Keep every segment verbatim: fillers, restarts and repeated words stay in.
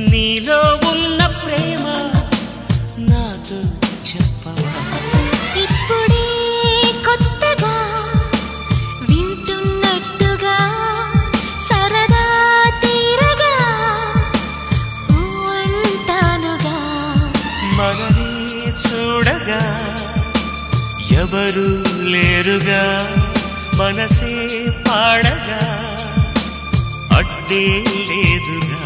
నీలో ఉన్న ప్రేమ నాతో చెప్పవా ఇప్పుడే కొత్తగా వింటున్నట్టుగా సరదా తీరగా అంటానుగా మనని చూడగా ఎవరు లేరుగా మనసే పాడగా అడ్డే లేదుగా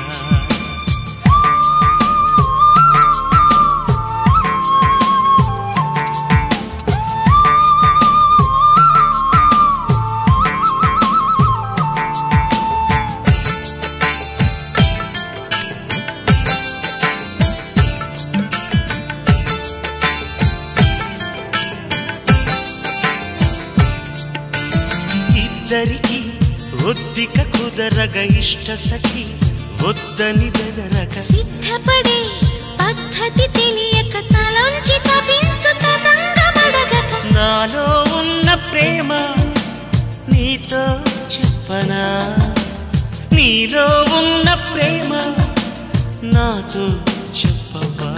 ఇద్దరికి ఒద్దిక కుదరగ ఇష్ట సఖి వద్దని బెదరగ సిద్ధపడే పద్ధతి తెలియక తలంచి తపించు తదంగమడగక నాలో ఉన్న ప్రేమ నీతో చెప్పనా నీలో ఉన్న ప్రేమ నాతో చెప్పవా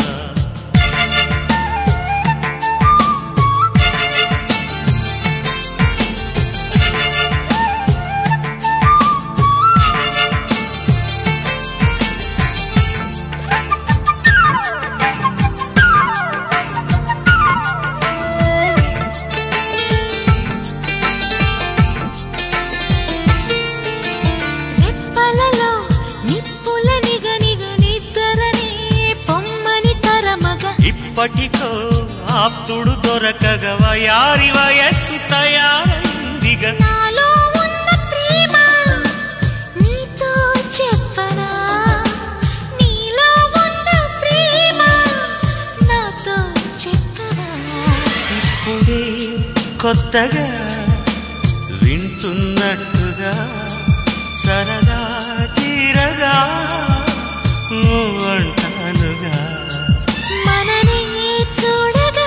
రెప్పలలో నిప్పుల నిగ నిగ నిద్రనే పొమ్మని తరమగ ఇప్పటికో ఆప్తుడు దొరకగ వయారి వయస్సు తయారైందిగ నాలో ఉన్న ప్రేమ నీతో చెప్పనా నీలో ఉన్న ప్రేమ నాతో చెప్పనా ఇప్పుడే కొత్తగా వింటున్నట్టుగా సరదా తీరగా ఊ అంటానుగా మననే చూడగా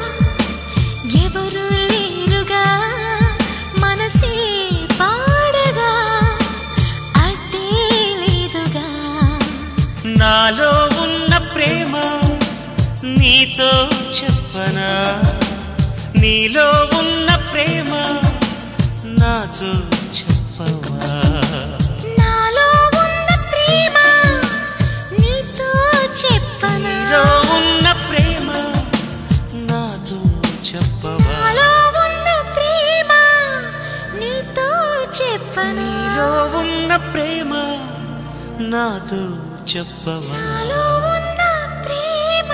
ఎవరు లేరుగా మనసే పాడగా అడ్డే లేదుగా నాలో ఉన్న ప్రేమ నీతో చెప్పనా నీలో ఉన్న ప్రేమ నాతో చెప్పవా నాలో ఉన్న ప్రేమ నీతో చెప్పనా నీలో ఉన్న ప్రేమ నాతో చెప్పవా నాలో ఉన్న ప్రేమ నీతో చెప్పనా నీలో ఉన్న ప్రేమ నాతో చెప్పవా నాలో ఉన్న ప్రేమ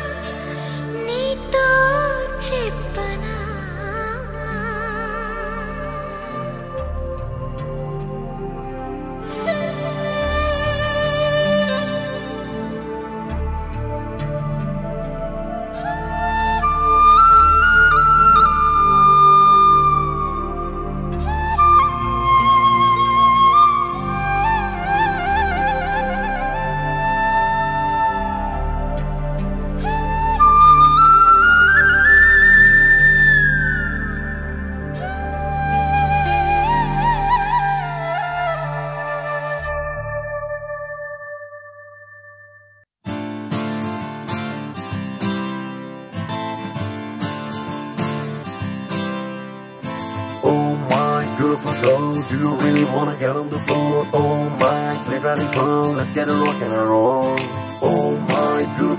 నీతో చెప్పనా Beautiful girl, do you really wanna get on the floor? Oh my, play right and roll, let's get a rock and a roll. Oh my, beautiful